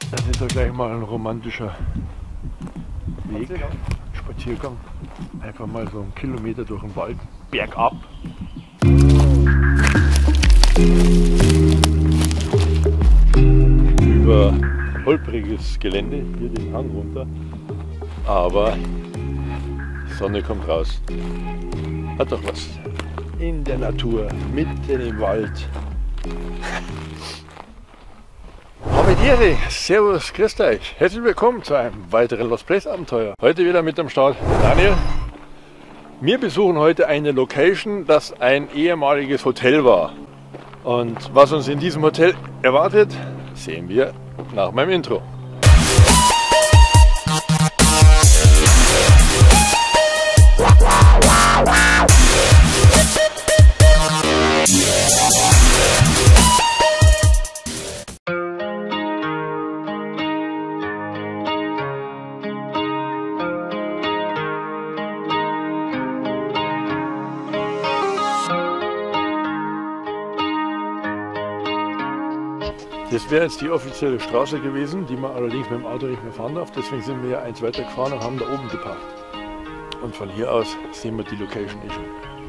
Das ist ja gleich mal ein romantischer Weg, Spaziergang. Einfach mal so einen Kilometer durch den Wald, bergab. Über holpriges Gelände, hier den Hang runter, aber die Sonne kommt raus. Hat doch was. In der Natur, mitten im Wald. Habediere, servus, grüßt euch. Herzlich willkommen zu einem weiteren Lost Place Abenteuer. Heute wieder mit am Start Daniel. Wir besuchen heute eine Location, das ein ehemaliges Hotel war. Und was uns in diesem Hotel erwartet, sehen wir nach meinem Intro. Das wäre jetzt die offizielle Straße gewesen, die man allerdings mit dem Auto nicht mehr fahren darf. Deswegen sind wir ja eins weiter gefahren und haben da oben geparkt. Und von hier aus sehen wir die Location eh schon.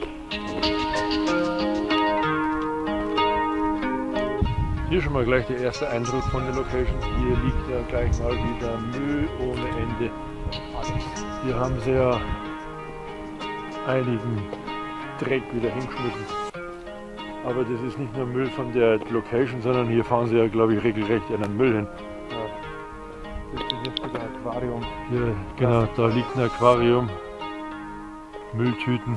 Hier schon mal gleich der erste Eindruck von der Location. Hier liegt ja gleich mal wieder Müll ohne Ende. Hier haben sie ja einigen Dreck wieder hingeschmissen. Aber das ist nicht nur Müll von der Location, sondern hier fahren sie ja, glaube ich, regelrecht in den Müll hin. Ja. Das ist jetzt wieder ein Aquarium. Ja, genau, da liegt ein Aquarium, Mülltüten.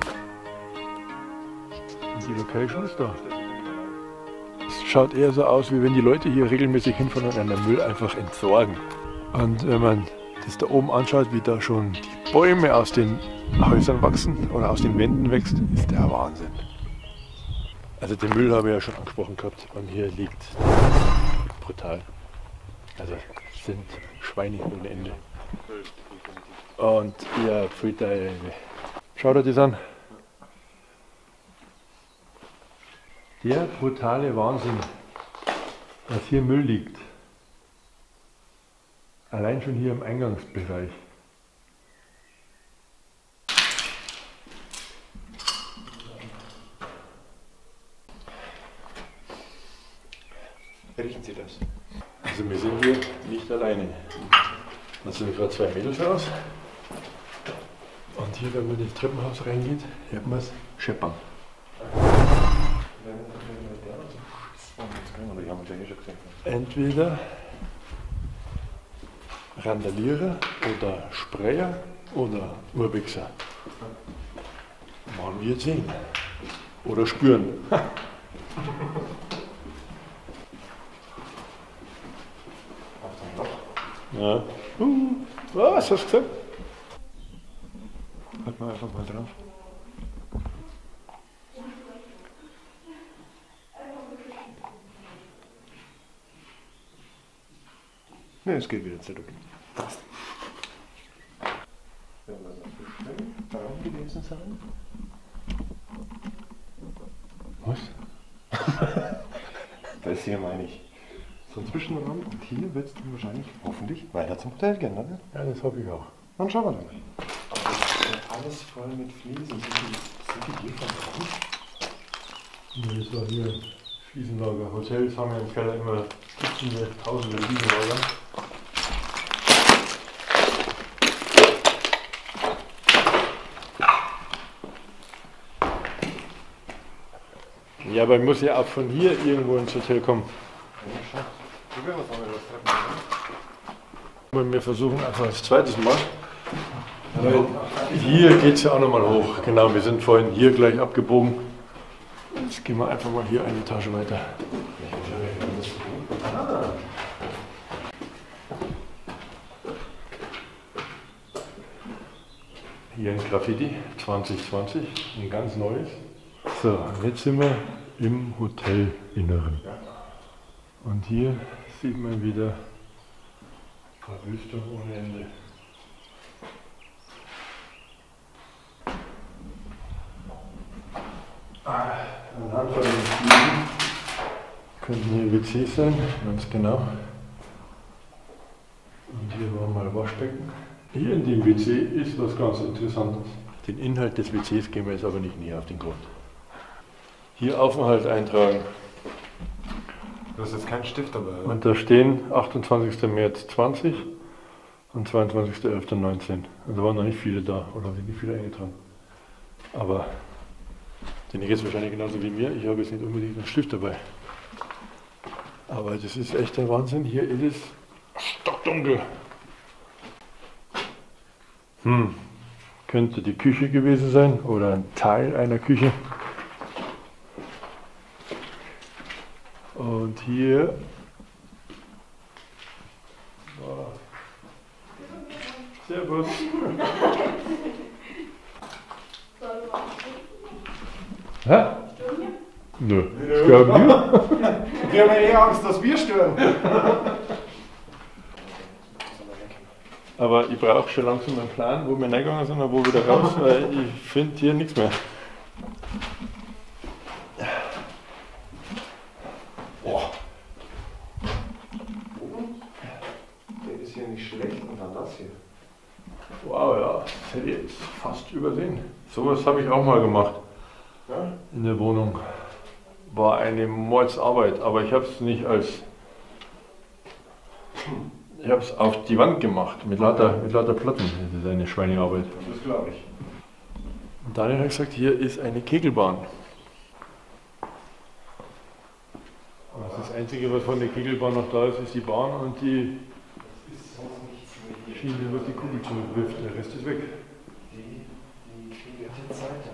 Und die Location ist da. Es schaut eher so aus, wie wenn die Leute hier regelmäßig hinfahren und einen Müll einfach entsorgen. Und wenn man das da oben anschaut, wie da schon die Bäume aus den Häusern wachsen oder aus den Wänden wächst, ist der Wahnsinn. Also den Müll habe ich ja schon angesprochen gehabt und hier liegt brutal. Also es sind Schweine ohne Ende. Und ja, Frittei. Schaut euch das an. Der brutale Wahnsinn, dass hier Müll liegt. Allein schon hier im Eingangsbereich. Riechen Sie das? Also wir sind hier nicht alleine. Da sind gerade zwei Mädels raus. Und hier, wenn man ins Treppenhaus reingeht, hört man es scheppern. Entweder Randalierer oder Sprayer oder Urwichser. Wollen wir jetzt sehen. Oder spüren. Ja. Was hast du gesagt? Halt mal einfach mal drauf. Ne, es geht wieder zurück. Passt. Wenn wir das bestimmt daran gewesen sein. Was? Das hier meine ich. So ein Zwischenraum und hier wird es dann wahrscheinlich hoffentlich weiter zum Hotel gehen, oder? Ja, das hoffe ich auch. Dann schauen wir mal. Aber das ist ja alles voll mit Fliesen. Sind die hier verbraucht? Ja, das war hier Fliesenlager. Hotels haben ja im Keller immer Dutzende, Tausende Fliesenlager. Ja, aber ich muss ja auch von hier irgendwo ins Hotel kommen. Und wir versuchen einfach das zweites Mal. Weil hier geht es ja auch nochmal hoch. Genau, wir sind vorhin hier gleich abgebogen. Jetzt gehen wir einfach mal hier eine Etage weiter. Hier ein Graffiti 2020, ein ganz neues. So, jetzt sind wir im Hotelinneren. Und hier sieht man wieder Verwüstung ohne Ende. Anhand von den Fliesen könnten hier WCs sein, ganz genau. Waschbecken. Hier in dem WC ist was ganz Interessantes. Den Inhalt des WCs gehen wir jetzt aber nicht näher auf den Grund. Hier Aufenthalt eintragen. Du hast jetzt keinen Stift dabei, oder? Und da stehen 28. März 20 und 22.11.19. Also waren noch nicht viele da oder haben sich nicht viele eingetragen. Aber denen geht es wahrscheinlich genauso wie mir. Ich habe jetzt nicht unbedingt einen Stift dabei. Aber das ist echt der Wahnsinn. Hier ist es stockdunkel. Könnte die Küche gewesen sein oder ein Teil einer Küche. Und hier Servus. Hä? Nö. Stören wir? Wir haben ja eher Angst, dass wir stören. Aber ich brauche schon langsam einen Plan, wo wir reingegangen sind und wo wieder raus, weil ich finde hier nichts mehr. Boah. Der ist hier nicht schlecht und dann das hier. Wow, ja, das hätte ich jetzt fast übersehen. Sowas habe ich auch mal gemacht. Ja? In der Wohnung. War eine Mordsarbeit, aber ich habe es nicht als... Ich habe es auf die Wand gemacht, mit lauter Platten. Das ist eine Schweinearbeit. Das glaube ich. Und Daniel hat gesagt, hier ist eine Kegelbahn. Das Einzige, was von der Kegelbahn noch da ist, ist die Bahn und die Schiene wird die Kugel zurückwirft. Der Rest ist weg. Die vierte Seite.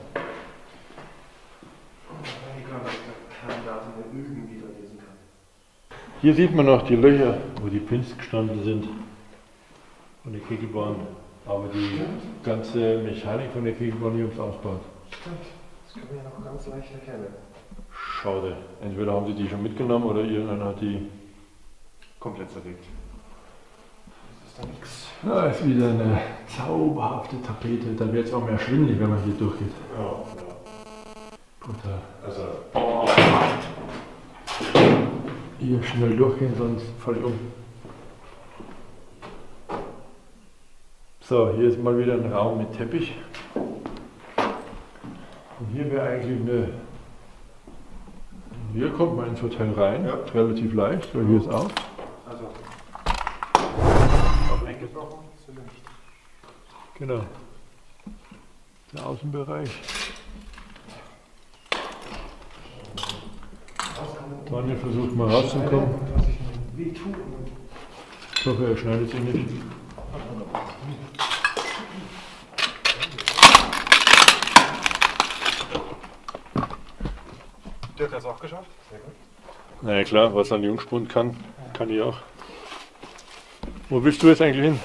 Ich kann der Kandidat irgendwie da lesen kann. Hier sieht man noch die Löcher, wo die Pins gestanden sind von der Kegelbahn. Aber die ganze Mechanik von der Kegelbahn hier ums Ausbaut. Stimmt, das können wir ja noch ganz leicht erkennen. Schade. Entweder haben sie die schon mitgenommen oder irgendeiner hat die Komplett zerlegt. Das ist da nichts. Da ist wieder eine zauberhafte Tapete. Da wird es auch mehr schwindelig, wenn man hier durchgeht. Ja. Brutal. Also, Hier schnell durchgehen, sonst falle ich um. So, hier ist mal wieder ein Raum mit Teppich. Und hier wäre eigentlich eine... Hier kommt man ins Hotel rein, Ja. relativ leicht, weil hier ist auf. also. Auch eingebrochen? Genau. Der Außenbereich. Daniel versucht mal rauszukommen. Was ich mir weh tue. Ich hoffe, er schneidet sich nicht. Dirk hat es auch geschafft. Sehr gut. Na ja, klar, was ein Jungspund kann, kann ich auch. Wo willst du jetzt eigentlich hin?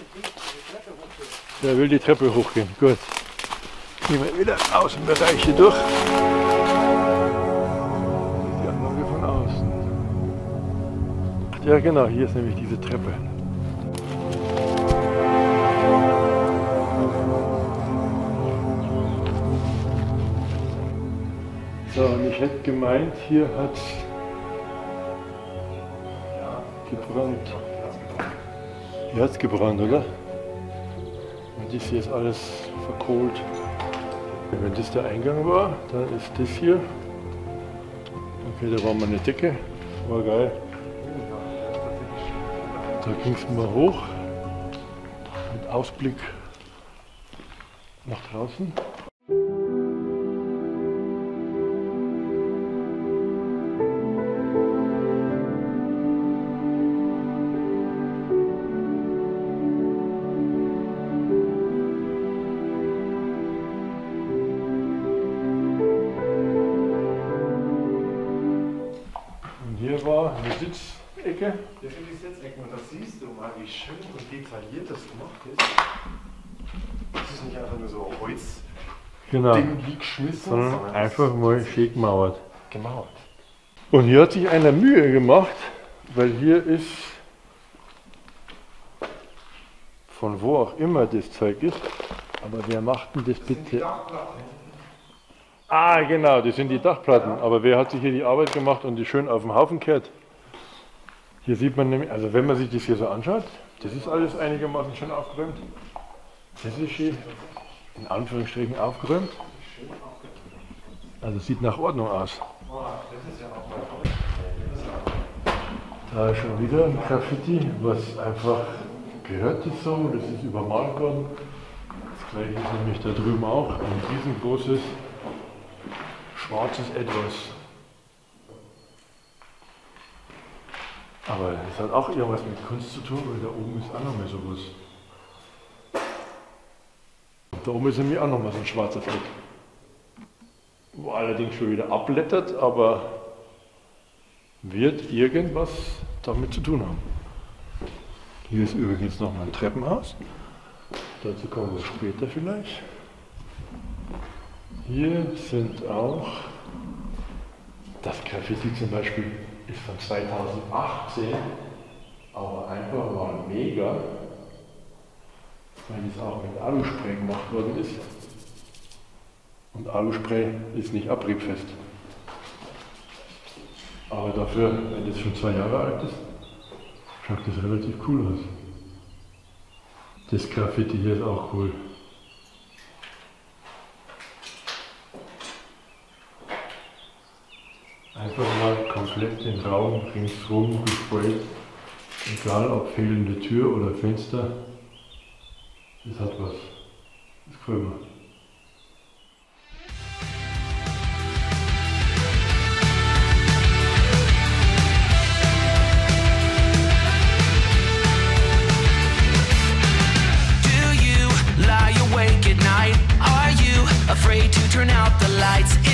Der will die Treppe hochgehen. Gut. Gehen wir wieder Außenbereich hier durch. Die Anlage von außen. Ja genau, hier ist nämlich diese Treppe. So, und ich hätte gemeint, hier hat gebrannt. Hier hat es gebrannt, oder? Und das hier ist alles verkohlt. Wenn das der Eingang war, dann ist das hier. Okay, da war mal eine Decke. War geil. Da ging es mal hoch. Mit Ausblick nach draußen. Hier war eine Sitzecke. Hier sind die Sitzecken und da siehst du mal, wie schön und detailliert das gemacht ist. Das ist nicht einfach nur so Holz. Genau. Ding wie geschmissen, Sondern einfach mal schick gemauert. gemauert. Und hier hat sich einer Mühe gemacht, weil hier ist, von wo auch immer das Zeug ist, aber wer macht denn das bitte? Ah, genau, das sind die Dachplatten. Aber wer hat sich hier die Arbeit gemacht und die schön auf den Haufen kehrt? Hier sieht man nämlich, also wenn man sich das hier so anschaut, das ist alles einigermaßen schön aufgeräumt. Das ist hier in Anführungsstrichen aufgeräumt. Also sieht nach Ordnung aus. Da ist schon wieder ein Graffiti, was einfach gehört ist so, das ist übermalt worden. Das gleiche ist nämlich da drüben auch, ein riesengroßes schwarzes Etwas. Aber das hat auch irgendwas mit Kunst zu tun, weil da oben ist auch noch mal sowas. Da oben ist nämlich auch noch mal so ein schwarzer Fleck. Wo allerdings schon wieder abblättert, aber wird irgendwas damit zu tun haben. Hier ist übrigens noch mal ein Treppenhaus. Dazu kommen wir später vielleicht. Hier sind auch, das Graffiti zum Beispiel ist von 2018, aber einfach mal mega, weil es auch mit Aluspray gemacht worden ist. Und Aluspray ist nicht abriebfest. Aber dafür, wenn das schon 2 Jahre alt ist, schaut das relativ cool aus. Das Graffiti hier ist auch cool. Einfach mal komplett den Raum ringsherum gesprayt. Egal ob fehlende Tür oder Fenster. Das hat was. Das gefällt mir. Afraid to turn out the lights.